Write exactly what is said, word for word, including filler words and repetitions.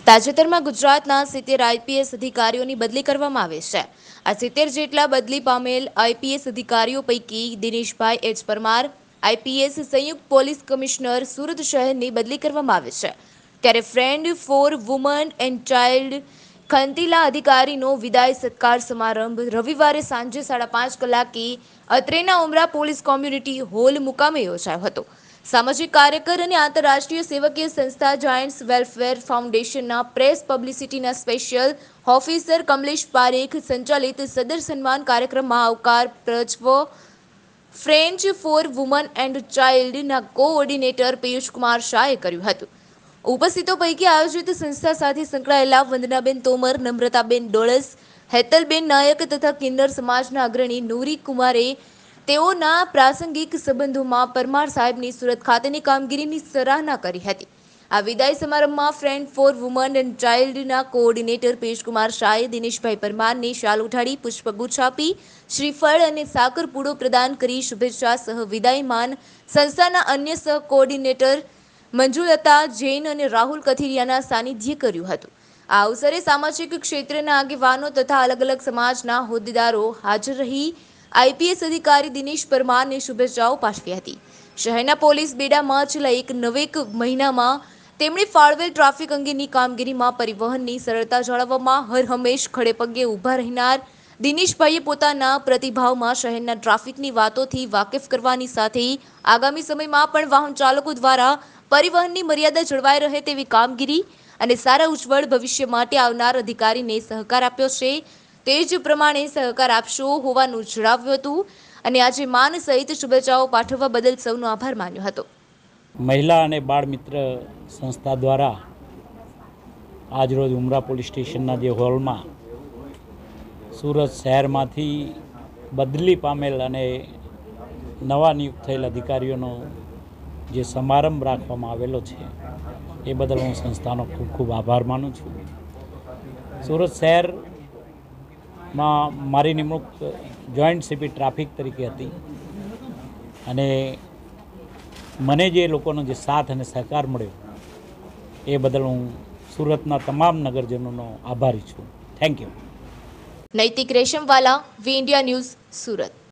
તાજેતરમાં ગુજરાતના સિત્તેર આઈપીએસ અધિકારીઓની બદલી કરવામાં આવી છે। આ સિત્તેર જેટલા બદલી પામેલ આઈપીએસ અધિકારીઓ પૈકી દિનેશભાઈ એચ પરમાર આઈપીએસ સંયુક્ત પોલીસ કમિશનર સુરત શહેરની બદલી કરવામાં આવી છે, ત્યારે friend for woman and child ખંતીલા અધિકારીનો વિદાય સત્કાર સમારંભ રવિવારે સાંજે સાડા પાંચ કલાકે અત્રેના ઉમરા પોલીસ કોમ્યુનિટી હોલ મુકામે યોજાયો હતો। સામાજિક કાર્યકર અને આંતરરાષ્ટ્રીય સેવકીય સંસ્થા જાયન્ટ્સ વેલફેર ફાઉન્ડેશનના પ્રેસ પબ્લિસિટીના સ્પેશિયલ ઓફિસર કમલેશ પારેખ સંચાલિત સદર સન્માન કાર્યક્રમમાં આવકાર પ્રજ્વ ફ્રેન્ચ ફોર વુમન એન્ડ ચાઇલ્ડના કોઓર્ડિનેટર પિયુષકુમાર શાહે કર્યું હતું। ઉપસ્થિતો પૈકી આયોજિત સંસ્થા સાથે સંકળાયેલા વંદનાબેન તોમર, નમ્રતાબેન ડોળસ, હેતલબેન નાયક તથા કિન્નર સમાજના અગ્રણી નૂરી કુમારે તેઓના પ્રાસંગિક સંબંધોમાં પરમાર સાહેબની સુરત ખાતેની કામગીરીની સરાહના કરી હતી। આ વિદાય સમારંભમાં ફ્રેન્ડ ફોર વુમન એન્ડ ચાઇલ્ડના કોઓર્ડિનેટર પિયુષકુમાર શાહે દિનેશભાઈ પરમારને શાલ ઉઠાડી પુષ્પગુચ્છ આપી શ્રીફળ અને સાકર પૂડો પ્રદાન કરી શુભેચ્છા સહ વિદાયમાન સંસ્થાના અન્ય સહ કોઓર્ડિનેટર મંજુલતા જૈન અને રાહુલ કથિરિયાના સાનિધ્ય કર્યું હતું। આ અવસરે સામાજિક ક્ષેત્રના આગેવાનો તથા અલગ અલગ સમાજના હોદ્દેદારો હાજર રહી આઈપીએસ અધિકારી દિનેશ પરમારને શુભેચ્છાઓ પાઠવી હતી। શહેરના પોલીસ બેડામાં છેલ્લા એક નવેક મહિનામાં તેમણે ફાળવેલ ટ્રાફિક અંગેની કામગીરીમાં પરિવહનની સરળતા જાળવવામાં હર હંમેશ ખડે પગે ઊભા રહેનાર દિનેશભાઈએ પોતાના પ્રતિભાવમાં શહેરના ટ્રાફિકની વાતોથી વાકેફ કરવાની સાથે આગામી સમયમાં પણ વાહન ચાલકો દ્વારા પરિવહનની મર્યાદા જળવાઈ રહે તેવી કામગીરી અને સારા ઉજ્જવળ ભવિષ્ય માટે આવનાર અધિકારીને સહકાર આપ્યો છે। તે જ પ્રમાણે સહકાર આપશો હોવાનું જણાવ્યું હતું અને આજે માન સહિત શુભેચ્છાઓ પાઠવવા બદલ સૌનો આભાર માન્યો હતો। મહિલા અને બાળ મિત્ર સંસ્થા દ્વારા આજરોજ ઉમરા પોલીસ સ્ટેશનના જે હોલમાં સુરત શહેરમાંથી બદલી પામેલ અને નવા નિયુક્ત થયેલ અધિકારીઓનો જે સમારંભ રાખવામાં આવેલો છે એ બદલ હું સંસ્થાનો ખૂબ ખૂબ આભાર માનું છું। સુરત શહેરમાં મારી નિમણૂક જોઈન્ટ સીપી ટ્રાફિક તરીકે હતી અને મને જે લોકોનો જે સાથ અને સહકાર મળ્યો એ બદલ હું સુરતના તમામ નગરજનોનો આભારી છું। Thank you. Naitik Reshamwala, V India news, Surat.